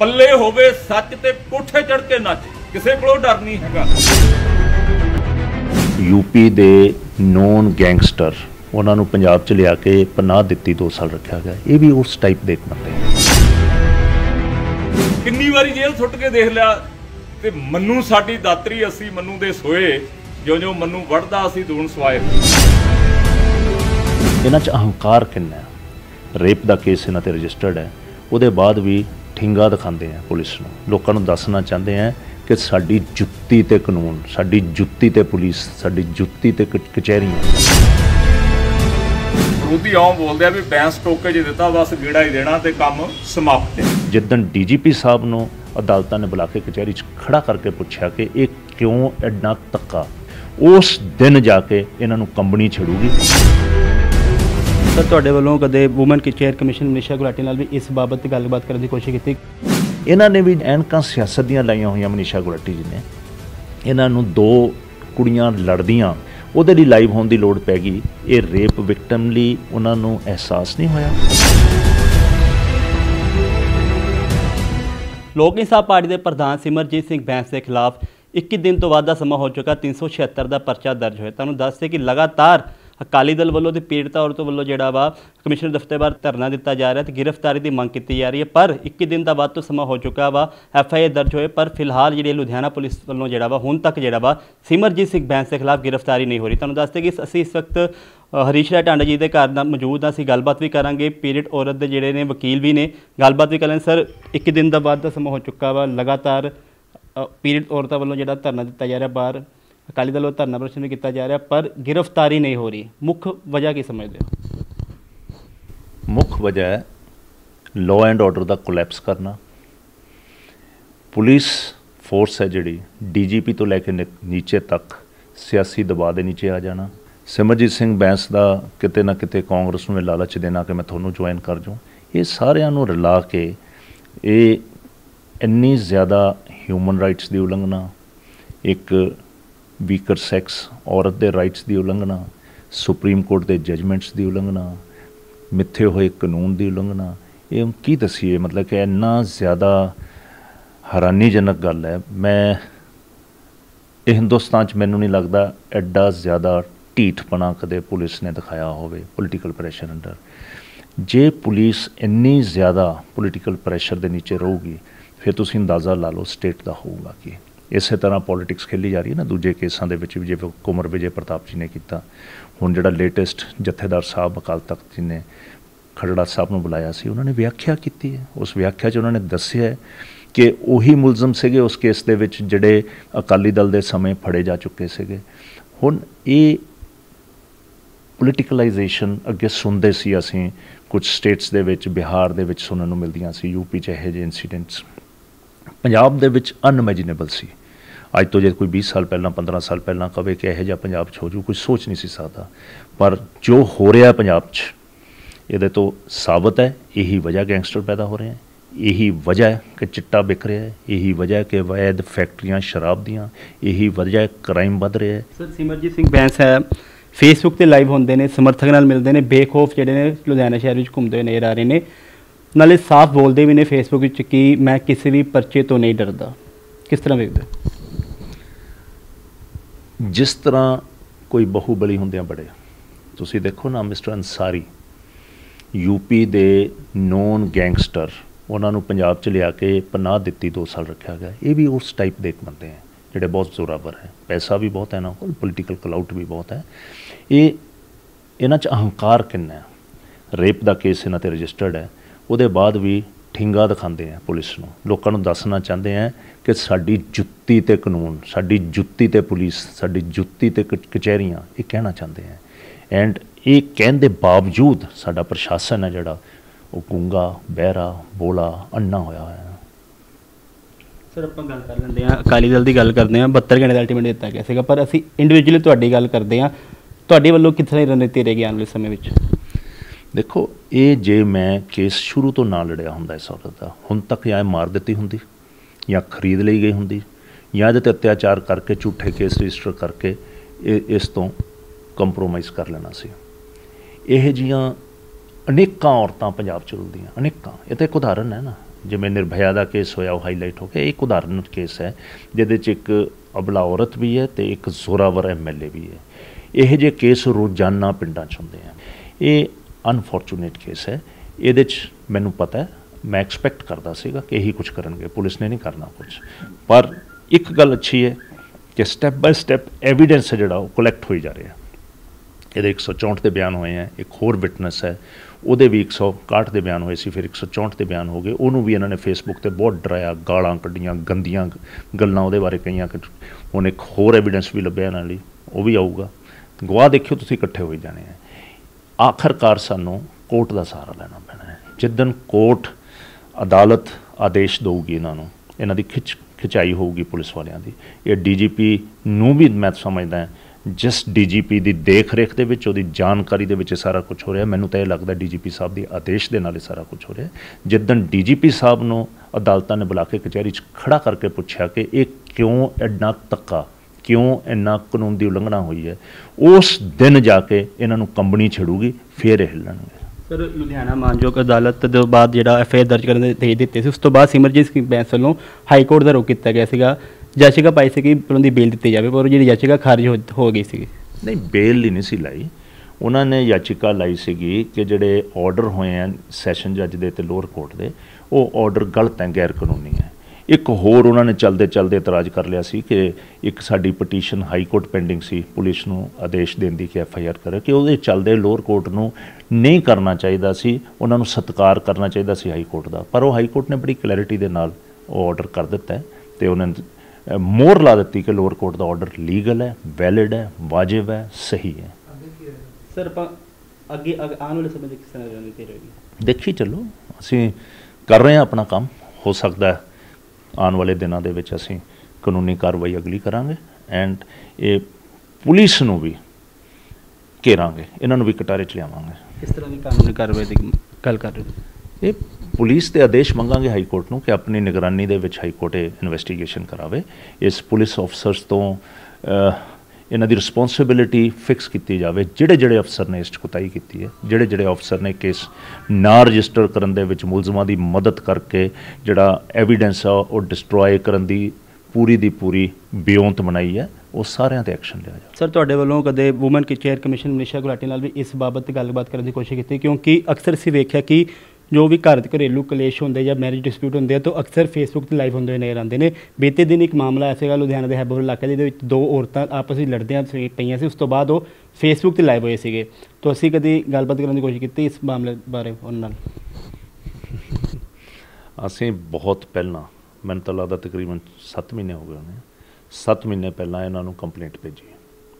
पल्ले होवे सच ते कोठे चढ़ के नच, किसे कोलों डर नहीं हैगा। यूपी दे नॉन गैंगस्टर उन्होंने पंजाब च लिया के पनाह दी 2 साल रखा गया। ये भी उस टाइप दे बंदे हैं। किन्नी वारी जेल सुट के देख लिया ते मन्नू साडी दातरी असी मन्नू दे सोए, जो जो मन्नू वढ़दा असी दून सवाए। इन्हां च अहंकार किन्ना है। रेप का केस इन्हां ते रजिस्टर्ड है, उहदे बाद भी ठिंगा दिखाते हैं पुलिस नूं, लोकां नूं दसना चाहते हैं कि साडी जुत्ती ते कानून, साडी जुत्ती ते पुलिस, साडी जुत्ती ते कचहरियां। विरोधी आम बोलते हैं भी बैंस टोके जो दिता बस गेड़ा ही देना ते काम समाप्त है। जिदन DGP साहब नूं अदालतां ने बुला के कचहरी च खड़ा करके पूछा कि ये क्यों एडना धक्का, उस दिन जाके इन्हां नूं कंबनी छिड़ूगी। सर तुहाडे वल्लों कदे वूमन की चेयर कमिशन मनीषा गुलाटी नाल भी इस बाबत गलबात करने की कोशिश की? इन्हां ने भी एनकां सियासत दियां लाइयां होईयां मनीषा गुलाटी जी ने। इन्हां नूं 2 कुड़ियां लड़दियां ਉਹਦੇ ਲਈ ਲਾਈਵ ਹੋਣ ਦੀ ਲੋੜ ਪੈ ਗਈ। ਇਹ ਰੇਪ ਵਿਕਟਮ ਲਈ ਉਹਨਾਂ ਨੂੰ ਅਹਿਸਾਸ ਨਹੀਂ ਹੋਇਆ। ਲੋਕ ਇਨਸਾਫ ਪਾਰਟੀ ਦੇ ਪ੍ਰਧਾਨ ਸਿਮਰਜੀਤ ਸਿੰਘ ਬੈਂਸ ਦੇ ਖਿਲਾਫ 21 ਦਿਨ ਤੋਂ ਵੱਧ ਦਾ ਸਮਾਂ ਹੋ ਚੁੱਕਾ 376 ਦਾ ਪਰਚਾ ਦਰਜ ਹੋਇਆ। ਤੁਹਾਨੂੰ ਦੱਸਦੇ ਕਿ ਲਗਾਤਾਰ ਅਕਾਲੀ ਦਲ ਵੱਲੋਂ ਤੇ ਪੀੜਤਾ ਔਰਤ ਵੱਲੋਂ ਜਿਹੜਾ ਵਾ ਕਮਿਸ਼ਨਰ ਦਫ਼ਤਰ ਬਾਹਰ ਧਰਨਾ ਦਿੱਤਾ ਜਾ ਰਿਹਾ ਤੇ ਗ੍ਰਿਫਤਾਰੀ ਦੀ ਮੰਗ ਕੀਤੀ ਜਾ ਰਹੀ ਹੈ, ਪਰ 21 ਦਿਨ ਦਾ ਵੱਧ ਤੋਂ ਸਮਾਂ ਹੋ ਚੁੱਕਾ ਵਾ FIA ਦਰਜ ਹੋਏ, ਪਰ ਫਿਲਹਾਲ ਜਿਹੜੀ ਲੁਧਿਆਣਾ ਪੁਲਿਸ ਵੱਲੋਂ ਜਿਹੜਾ ਵਾ ਹੁਣ ਤੱਕ ਜਿਹੜਾ ਵਾ ਸਿਮਰਜੀਤ ਸਿੰਘ ਬੈਂਸ ਦੇ ਖਿਲਾਫ ਗ੍ਰਿਫਤਾਰੀ ਨਹੀਂ ਹੋ ਰਹੀ। ਤੁਹਾਨੂੰ ਦੱਸਦੇ ਕਿ ਅਸੀਂ ਇਸ ਵਕਤ ਹਰੀਸ਼ ਰਾਏ ਟਾਂਡਾ ਜੀ ਦੇ ਘਰ ਦਾ ਮੌਜੂਦ ਹਾਂ। ਅਸੀਂ ਗੱਲਬਾਤ ਵੀ ਕਰਾਂਗੇ, ਪੀੜਤ ਔਰਤ ਦੇ ਜਿਹੜੇ ਨੇ ਵਕੀਲ ਵੀ ਨੇ, ਗੱਲਬਾਤ ਵੀ ਕਰਾਂਗੇ। ਸਰ 21 ਦਿਨ ਦਾ ਵੱਧ ਦਾ ਸਮਾਂ ਹੋ ਚੁੱਕਾ ਵਾ, ਲਗਾਤਾਰ ਪੀੜਤ ਔਰਤਾਂ ਵੱਲੋਂ ਜਿਹੜਾ ਧਰਨਾ ਦਿੱਤਾ ਜਾ ਰਿਹਾ ਬਾਹਰ, ਅਕਾਲੀ ਦਲ ਵੱਲੋਂ ਧਰਨਾ ਪ੍ਰਦਰਸ਼ਨ ਵੀ ਕੀਤਾ ਜਾ ਰਿਹਾ, ਪਰ गिरफ्तारी नहीं हो रही। मुख्य वजह की समझते हो? मुख्य वजह है लॉ एंड ऑर्डर का कोलैप्स करना। पुलिस फोर्स है जिहड़ी DGP तो लैके नीचे तक सियासी दबाव के नीचे आ जाना। सिमरजीत सिंह बैंस का किते ना किते कांग्रेस में लालच देना कि मैं थोनों ज्वाइन कर जाऊँ, ये सारिਆਂ ਨੂੰ रला के ये इन्नी ज़्यादा ह्यूमन राइट्स की उलंघना, एक वीकर सैक्स औरत के राइट्स की उलंघना, सुप्रीम कोर्ट के जजमेंट्स की उलंघना, मिथे हुए कानून की उलंघना, ये की दसीए। मतलब कि इन्ना ज़्यादा हैरानीजनक गल है। मैं हिंदुस्तान च मैनू नहीं लगता एडा ज़्यादा ढीठपना कदे पुलिस ने दिखाया होवे पोलिटिकल प्रैशर अंडर। जे पुलिस इन्नी ज़्यादा पोलिटिकल प्रैशर के नीचे रहूगी फिर तुसीं अंदाज़ा ला लो स्टेट का होगा कि इस तरह पॉलिटिक्स खेली जा रही है ना। दूजे केसां दे विच भी जिवें कुंवर विजय प्रताप जी ने किया, हुण जिहड़ा लेटेस्ट जथेदार साहब अकाल तख्त जी ने खड़ड़ा साहब नूं बुलाया सी, उन्होंने व्याख्या की है। उस व्याख्या च उन्होंने दस्सिया कि उही मुलजम सीगे उस केस दे विच जिहड़े अकाली दल दे समय फड़े जा चुके सीगे। हुण ये पोलिटिकलाइजेशन अगे सुनते सी असीं कुछ स्टेट्स दे विच, बिहार दे विच सुनन नूं मिलदियां सी, यूपी च इहो ਜਿਹੇ इंसीडेंट्स पंजाब दे विच अनइमेजिनेबल सी। अज तो जो कोई 20 साल पहला 15 साल पहला कहे कि यह पंजाब हो जू, कोई सोच नहीं सी सकता। पर जो हो रहा पंजाब ये तो साबित है, यही वजह गैंगस्टर पैदा हो रहे हैं, यही वजह है कि चिट्टा बिक रहा है, यही वजह है कि वैध फैक्ट्रियां शराब दियाँ, यही वजह है क्राइम बढ़ रहा है। सर सिमरजीत सिंह बैंस है फेसबुक पर लाइव होंगे ने, समर्थक नाल मिलते हैं, बेखौफ जोड़े ने लुधियाना शहर में घूमते हुए नज़र आ रहे हैं, नाले साफ बोलते भी ने फेसबुक कि मैं किसी भी परचे तो नहीं डरता। किस तरह देखते? जिस तरह कोई बाहुबली होंदियां बड़े, तुसी देखो ना मिस्टर अंसारी यूपी दे नॉन गैंगस्टर उन्होंने पंजाब च लिया के पनाह दी 2 साल रखा गया। ये भी उस टाइप दे बंदे हैं जिहड़े बहुत जोरावर है, पैसा भी बहुत है ना, पोलिटिकल क्लाउट भी बहुत है। ये इन्हां च अहंकार किन्ना है। रेप का केस इन्हां ते रजिस्टर्ड है, उहदे बाद भी ठिंगा दिखाते हैं पुलिस नूं, लोकां नूं दसना चाहते हैं कि साडी जुत्ती ते कानून, साडी जुत्ती ते पुलिस, साडी जुत्ती ते कचहरियां, ये कहना चाहते हैं। एंड ये कहने के बावजूद साडा प्रशासन है जिहड़ा वो गूंगा, बहरा, बोला, अन्ना होया है। सर ਆਪਾਂ ਗੱਲ ਕਰ ਲੈਂਦੇ ਹਾਂ, ਅਕਾਲੀ ਦਲ ਦੀ ਗੱਲ ਕਰਦੇ ਹਾਂ, 72 ਘੰਟੇ ਦਾ ਅਲਟੀਮੇਟ ਦਿੱਤਾ ਗਿਆ ਸੀਗਾ, ਪਰ ਅਸੀਂ ਇੰਡੀਵਿਜੂਅਲੀ ਤੁਹਾਡੀ ਗੱਲ ਕਰਦੇ ਹਾਂ, ਤੁਹਾਡੇ ਵੱਲੋਂ ਕਿਸ ਤਰ੍ਹਾਂ ਦੀ ਰਣਨੀਤੀ ਰਹੇਗੀ ਆਉਣ ਵਾਲੇ ਸਮੇਂ ਵਿੱਚ? देखो ये जे मैं केस शुरू तो ना लड़िया होंदा इस औरत का, हुण तक या मार दी होंदी या खरीद ली गई होंदी या इहदे ते अत्याचार करके झूठे केस रजिस्टर करके इस तो कंप्रोमाइज़ कर लेना सी। इह जिहियां अनेकां औरतां पंजाब च रुलदियां, अनेकां, ये तो एक उदाहरण है ना। जिवें निर्भया का केस होया वो हाईलाइट हो गया। एक उदाहरण केस है जिहदे च एक अबला औरत भी है तो एक जोरावर MLA भी है। यह जे केस रोजाना पिंडां च हुंदे हैं। ये अनफॉर्चूनेट केस है। ये मैनूं पता है, मैं एक्सपैक्ट करता सीगा कि यही कुछ करनगे, पुलिस ने नहीं करना कुछ। पर एक गल अच्छी है कि स्टैप बाय स्टैप एविडेंस है जिहड़ा वो कलैक्ट होई जा रहा है। ये 164 के बयान हुए हैं, एक होर विटनेस है ਉਹਦੇ भी 161 के बयान हुए सी, फिर 164 के बयान हो गए। ਉਹਨੂੰ भी इन्होंने फेसबुक पर बहुत डराया, गालां कड्डियां, गंदियां गल्लां ਉਹਦੇ बारे कईयां। ਹੁਣ एक होर एविडेंस भी ਲੱਭਿਆ ਇਹਨਾਂ ਲਈ, ਉਹ भी आऊगा। गवाह देखियो तुसीं इकट्ठे हो जाने हैं। आखिरकार सानू कोर्ट का सहारा लेना पैना है। जिदन कोर्ट अदालत आदेश देगी इन्हों की खिंचाई होगी पुलिस वालियां दी। ये DGP नूं भी मैं समझदा जिस DGP की देख रेख के ਉਹਦੀ जानकारी के सारा कुछ हो रहा है। मैनूं तो यह लगता DGP साहब के आदेश के नाल सारा कुछ हो रहा है। जिदन DGP साहब नूं अदालतां ने बुला के कचहरी खड़ा करके पूछा कि ये क्यों इन्ना धक्का, क्यों इन्ना कानून की उलंघना हुई है, उस दिन जाके इन्हों कंबनी छिड़ूगी, फिर हिलणगे। सर लुधियाना मानयोग अदालत के बाद जो FIR दर्ज करने दे दिते उस तो बाद सिमरजीत सिंह बैंस वालों हाई कोर्ट का रुख किया गया सीगा, याचिका पाई सी कि उन्होंने बेल दी जाए, पर जी याचिका खारिज हो गई सी। नहीं, बेल ही नहीं सी लाई। उन्होंने याचिका लाई सी कि जोड़े ऑर्डर हुए हैं सैशन जज के तो लोअर कोर्ट के, वो ऑर्डर गलत हैं, गैर कानूनी है। एक होर उन्होंने चलते चलते इतराज़ कर लिया सी कि एक साडी पटीशन हाई कोर्ट पेंडिंग सी, पुलिस नूं आदेश देण दी कि FIR करे, कि उहदे चलते लोअर कोर्ट नूं नहीं करना चाहिए सी, उन्हां नूं सत्कार करना चाहिए सी हाई कोर्ट का। पर वो हाई कोर्ट ने बड़ी क्लैरिटी दे नाल ऑर्डर कर दिता है तो उन्होंने मोहर ला दी कि लोअर कोर्ट का ऑर्डर लीगल है, वैलिड है, वाजिब है, सही है। सर अगे आने वाले समय किस तरह रणनीति रहेगी? देखी चलो, असीं कर रहे हैं अपना काम। हो सकता है आने वाले दिनों के विच असीं कानूनी कार्रवाई अगली करांगे एंड ये पुलिस नूं भी घेरांगे, इन्हां नूं भी कटारे च लियावांगे। किस तरह की कानूनी कार्रवाई की गल कर रहे हो? ये पुलिस के आदेश मंगांगे हाई कोर्ट नूं कि अपनी निगरानी दे विच हाई कोर्ट इन्वेस्टिगेशन करावे। इस पुलिस ऑफिसर्स तो इन्हां दी रिस्पोंसिबिलिटी फिक्स की जाए। जिहड़े जिहड़े अफसर ने इस कोताही की है, जिहड़े जिहड़े अफसर ने केस ना रजिस्टर करन दे विच मुलजमां दी मदद करके जिहड़ा एविडेंस आ वो डिस्ट्रॉय करन दी पूरी बेउंत बनाई है, वो सारिਆਂ ते एक्शन लिया जाए। सर तुहाडे वल्लों कदे वूमन की चेयर कमीशन मनीषा गुलाटी नाल भी इस बाबत गलबात करने की कोशिश की? क्योंकि अक्सर असीं वेख्या कि जो भी घर घरेलू कलेश होंगे या मैरिज डिस्प्यूट होंगे तो अक्सर फेसबुक पर लाइव होंगे नज़र आते हैं। बीते दिन एक मामला ऐसा लुधियाना के हैबोर इलाके के दो औरतां आपस में लड़दियां पईयां सी, उस तो बाद वो फेसबुक पर लाइव होए सीगे। तो असीं कभी गलबात करने की कोशिश की इस मामले बारे उन्हां नाल? असीं बहुत पहला, मैनूं तो लगदा तकरीबन 7 महीने हो गए उन्हें, 7 महीने पहला इन्हां नूं कंप्लेंट भेजी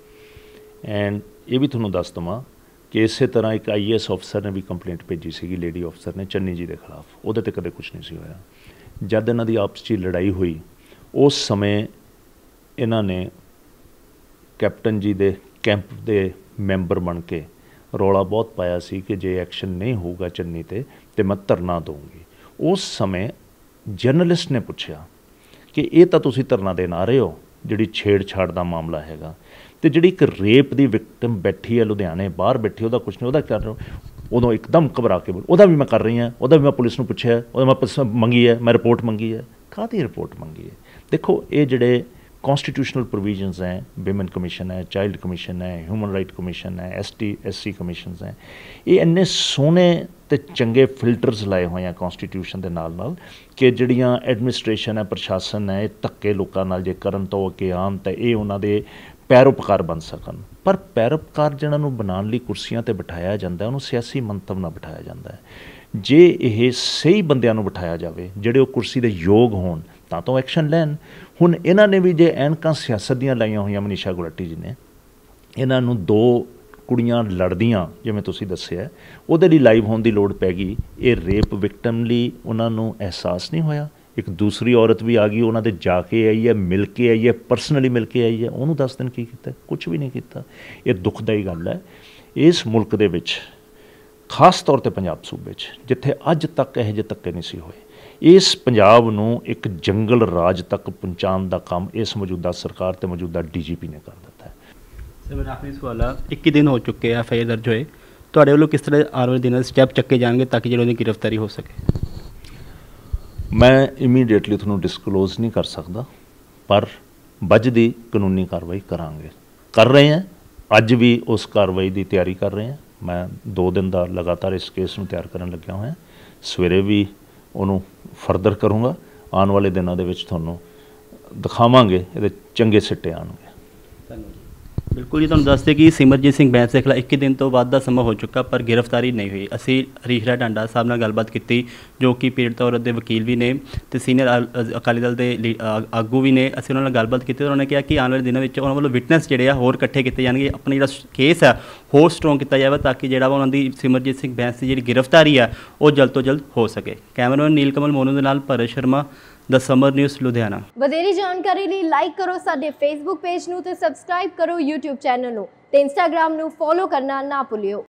एंड ये भी तुहानूं दस दवां कि इस तरह एक IAS अफसर ने भी कंप्लेंट भेजी सी, लेडी अफसर ने चन्नी जी के खिलाफ, वो तो कदे कुछ नहीं सी होया। जब इन्हां दी आपस च लड़ाई हुई उस समय इन्हां ने कैप्टन जी दे कैंप दे मैंबर बन के रौला बहुत पाया सी कि जे एक्शन नहीं होगा चन्नी ते मैं धरना दूँगी। उस समय जर्नलिस्ट ने पूछा कि ये तो तुसीं धरना देन आ रहे हो, जिहड़ी छेड़छाड़ का मामला हैगा, तो जी एक रेप की विक्टिम बैठी है लुधियाने बाहर बैठी, वह कुछ नहीं, वह कर रहे हो। उदों एकदम घबरा के बोल, वह भी मैं कर रही हाँ, वह भी मैं पुलिस को पूछा है, वह मैं मंगी है, मैं रिपोर्ट मंगी है। काहदी रिपोर्ट मंगी है? देखो ये जोड़े कॉन्स्टिट्यूशनल प्रोविजनस हैं, विमेन कमीशन है, चाइल्ड कमीशन है, ह्यूमन राइट कमीशन है, ST SC कमीशन हैं, ये इन्ने सोहने ते चंगे फिल्टर्स लाए हुए हैं कॉन्स्टिट्यूशन के नाल कि जिहड़ियां एडमिनिस्ट्रेशन है, प्रशासन है, धक्के लोकां नाल जे करन तो अगे आन तो ये उन्हां दे पैरोपकार बन सकन। पर पैरोपकार जिन्होंने बनाने लिए कुर्सियां ते बिठाया जाता है, उन्होंने सियासी मंतव ना बिठाया जाता है। जे यह सही बंदियां नूं बिठाया जाए जिहड़े वो कुर्सी के योग होण तां तो एक्शन लैन। हुण इन्हां ने भी जे एनकां सियासत दीयां लाइयां होईयां मनीषा गुलाटी जी ने, इन्हां नूं 2 कुड़ियां लड़दियां जिवें तुसीं दस्सिआ उहदे लई लाइव होण दी लोड़ पै गई। ये रेप विक्टिम लई उन्हां नूं एहसास नहीं होया। एक दूसरी औरत भी आ गई, उन्होंने जाके आई है, मिल के आई है, पर्सनली मिल के आई है, उन्होंने 10 दिन की किया? कुछ भी नहीं किया। ये दुखदाई गल है इस मुल्क दे विच, खास तौर पर पंजाब सूबे जिथे अज तक यह जे धक्के नहीं सी होए। इस पंजाब नूं एक जंगल राज तक पहुँचाने का काम इस मौजूदा सरकार ते मौजूदा DGP ने कर दिता है। सर मेरा आखिरी सवाल है, 21 दिन हो चुके हैं FIR दर्ज होए, तुहाडे वल्लों किस तरह आने वाले दिनों स्टैप चक्के जाएंगे ताकि जो गिरफ्तारी हो सके? मैं ਇਮੀਡੀਏਟਲੀ ਤੁਹਾਨੂੰ ਡਿਸਕਲੋਜ਼ नहीं कर सकता, पर ਵੱਜਦੀ ਕਾਨੂੰਨੀ कार्रवाई करांगे, कर रहे हैं। ਅੱਜ भी उस कार्रवाई की तैयारी कर रहे हैं। मैं 2 दिन का लगातार इस केस में तैयार करने लग्या होया, सवेरे भी ਉਹਨੂੰ फर्दर करूँगा। आने वाले दिनों ਦੇ ਵਿੱਚ ਤੁਹਾਨੂੰ ਦਿਖਾਵਾਂਗੇ ਇਹਦੇ ਚੰਗੇ ਸਿੱਟੇ ਆਉਣਗੇ। ਬਿਲਕੁਲ ਜੀ, ਤੁਹਾਨੂੰ ਦੱਸਦੇ ਕਿ ਸਿਮਰਜੀਤ ਸਿੰਘ ਬੈਂਸ ਦੇ ਖਿਲਾਫ 21 ਦਿਨ ਤੋਂ ਵੱਧ ਦਾ ਸਮਾਂ ਹੋ ਚੁੱਕਾ, ਪਰ ਗ੍ਰਿਫਤਾਰੀ ਨਹੀਂ ਹੋਈ। ਅਸੀਂ ਹਰੀਸ਼ ਰਾਏ ਢਾਂਡਾ ਸਾਹਿਬ ਨਾਲ ਗੱਲਬਾਤ ਕੀਤੀ, ਜੋ ਕਿ ਪੀੜਤ ਔਰਤ ਦੇ ਵਕੀਲ ਵੀ ਨੇ ਤੇ ਸੀਨੀਅਰ ਅਕਾਲੀ ਦਲ ਦੇ ਆਗੂ ਵੀ ਨੇ। ਅਸੀਂ ਉਹਨਾਂ ਨਾਲ ਗੱਲਬਾਤ ਕੀਤੀ, ਉਹਨਾਂ ਨੇ ਕਿਹਾ ਕਿ ਆਉਣ ਵਾਲੇ ਦਿਨਾਂ ਵਿੱਚ ਉਹਨਾਂ ਵੱਲੋਂ ਵਿਟਨੈਸ ਜਿਹੜੇ ਆ ਹੋਰ ਇਕੱਠੇ ਕੀਤੇ ਜਾਣਗੇ, ਆਪਣਾ ਜਿਹੜਾ ਕੇਸ ਹੈ ਹੋਰ ਸਟਰੋਂਗ ਕੀਤਾ ਜਾਵੇ, ਤਾਂ ਕਿ ਜਿਹੜਾ ਵਾ ਉਹਨਾਂ ਦੀ ਸਿਮਰਜੀਤ ਸਿੰਘ ਬੈਂਸ ਦੀ ਜਿਹੜੀ ਗ੍ਰਿਫਤਾਰੀ ਆ ਉਹ ਜਲਦ ਤੋਂ ਜਲਦ ਹੋ ਸਕੇ। ਕੈਮਰਾਮੈਨ ਨੀਲ ਕਮਲ ਮੋਨੂ ਦੇ ਨਾਲ Bharat Sharma, the Summer News, Ludhiana. ਵਧੇਰੇ ਜਾਣਕਾਰੀ ਲਈ ਲਾਈਕ ਕਰੋ ਸਾਡੇ ਫੇਸਬੁੱਕ ਪੇਜ ਨੂੰ ਤੇ ਸਬਸਕ੍ਰਾਈਬ ਕਰੋ YouTube ਚੈਨਲ ਨੂੰ ਤੇ Instagram ਨੂੰ ਫੋਲੋ ਕਰਨਾ ਨਾ ਭੁੱਲਿਓ।